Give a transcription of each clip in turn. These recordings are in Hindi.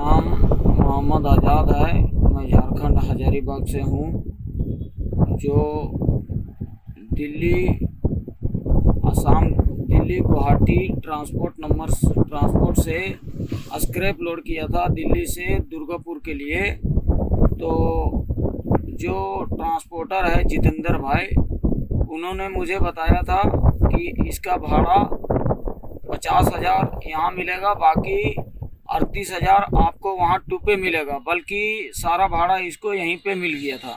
नाम मोहम्मद आज़ाद है। मैं झारखंड हजारीबाग से हूँ, जो दिल्ली असम दिल्ली गुवाहाटी ट्रांसपोर्ट से स्क्रैप लोड किया था दिल्ली से दुर्गापुर के लिए। तो जो ट्रांसपोर्टर है जितेंद्र भाई, उन्होंने मुझे बताया था कि इसका भाड़ा 50,000 यहाँ मिलेगा, बाकी 38,000 आपको वहाँ टू पे मिलेगा, बल्कि सारा भाड़ा इसको यहीं पे मिल गया था।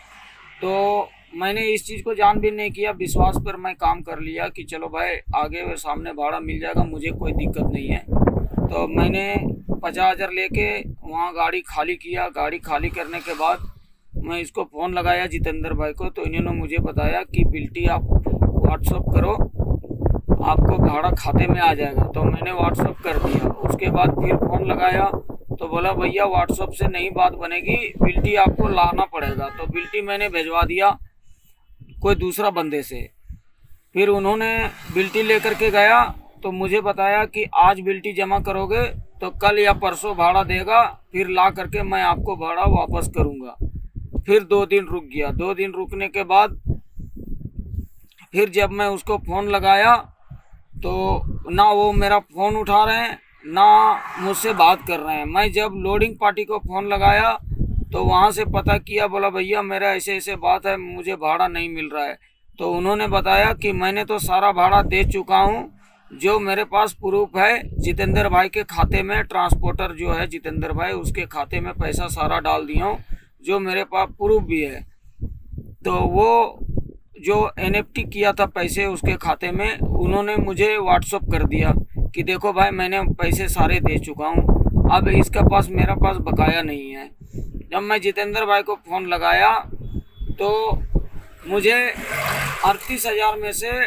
तो मैंने इस चीज़ को जान भी नहीं किया, विश्वास पर मैं काम कर लिया कि चलो भाई आगे सामने भाड़ा मिल जाएगा, मुझे कोई दिक्कत नहीं है। तो मैंने 50,000 लेके वहाँ गाड़ी खाली किया। गाड़ी खाली करने के बाद मैं इसको फ़ोन लगाया जितेंद्र भाई को, तो इन्होंने मुझे बताया कि बिल्टी आप व्हाट्सअप करो, आपको भाड़ा खाते में आ जाएगा। तो मैंने व्हाट्सअप कर दिया। उसके बाद फिर फ़ोन लगाया तो बोला भैया व्हाट्सअप से नहीं बात बनेगी, बिल्टी आपको लाना पड़ेगा। तो बिल्टी मैंने भिजवा दिया कोई दूसरा बंदे से। फिर उन्होंने बिल्टी लेकर के गया तो मुझे बताया कि आज बिल्टी जमा करोगे तो कल या परसों भाड़ा देगा, फिर ला करके मैं आपको भाड़ा वापस करूँगा। फिर 2 दिन रुक गया। 2 दिन रुकने के बाद फिर जब मैं उसको फ़ोन लगाया तो ना वो मेरा फ़ोन उठा रहे हैं ना मुझसे बात कर रहे हैं। मैं जब लोडिंग पार्टी को फ़ोन लगाया तो वहाँ से पता किया, बोला भैया मेरा ऐसे ऐसे बात है, मुझे भाड़ा नहीं मिल रहा है। तो उन्होंने बताया कि मैंने तो सारा भाड़ा दे चुका हूँ, जो मेरे पास प्रूफ है जितेंद्र भाई के खाते में, ट्रांसपोर्टर जो है जितेंद्र भाई उसके खाते में पैसा सारा डाल दिया हूँ, जो मेरे पास प्रूफ भी है। तो वो जो एनएफटी किया था पैसे उसके खाते में, उन्होंने मुझे व्हाट्सअप कर दिया कि देखो भाई मैंने पैसे सारे दे चुका हूँ, अब इसका पास मेरा पास बकाया नहीं है। जब मैं जितेंद्र भाई को फ़ोन लगाया तो मुझे 38,000 में से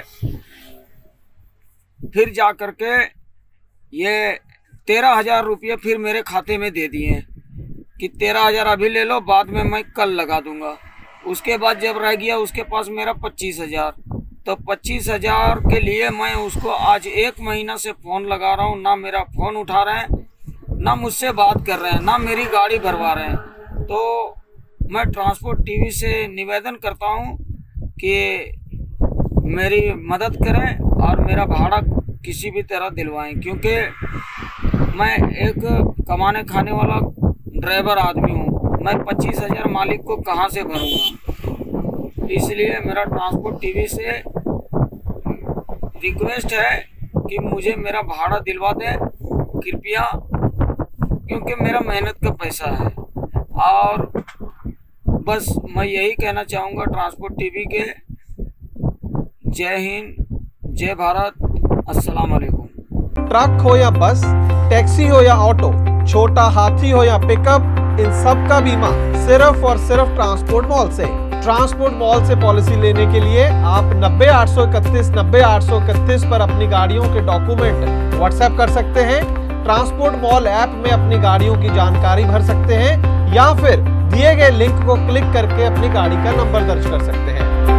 फिर जा कर के ये 13,000 रुपये फिर मेरे खाते में दे दिए कि 13,000 अभी ले लो, बाद में मैं कल लगा दूंगा। उसके बाद जब रह गया उसके पास मेरा 25,000, तो 25,000 के लिए मैं उसको आज 1 महीना से फ़ोन लगा रहा हूँ, ना मेरा फ़ोन उठा रहे हैं, ना मुझसे बात कर रहे हैं, ना मेरी गाड़ी भरवा रहे हैं। तो मैं ट्रांसपोर्ट टीवी से निवेदन करता हूँ कि मेरी मदद करें और मेरा भाड़ा किसी भी तरह दिलवाएं, क्योंकि मैं एक कमाने खाने वाला ड्राइवर आदमी हूँ। मैं 25,000 मालिक को कहाँ से भरूँगा। इसलिए मेरा ट्रांसपोर्ट टीवी से रिक्वेस्ट है कि मुझे मेरा भाड़ा दिलवा दें कृपया, क्योंकि मेरा मेहनत का पैसा है। और बस मैं यही कहना चाहूँगा ट्रांसपोर्ट टीवी के, जय हिंद, जय भारत, अस्सलाम वालेकुम। ट्रक हो या बस, टैक्सी हो या ऑटो, छोटा हाथी हो या पिकअप, इन सब का बीमा सिर्फ और सिर्फ ट्रांसपोर्ट मॉल से। ट्रांसपोर्ट मॉल से पॉलिसी लेने के लिए आप 90,831 पर अपनी गाड़ियों के डॉक्यूमेंट व्हाट्सएप कर सकते हैं। ट्रांसपोर्ट मॉल ऐप में अपनी गाड़ियों की जानकारी भर सकते हैं या फिर दिए गए लिंक को क्लिक करके अपनी गाड़ी का नंबर दर्ज कर सकते हैं।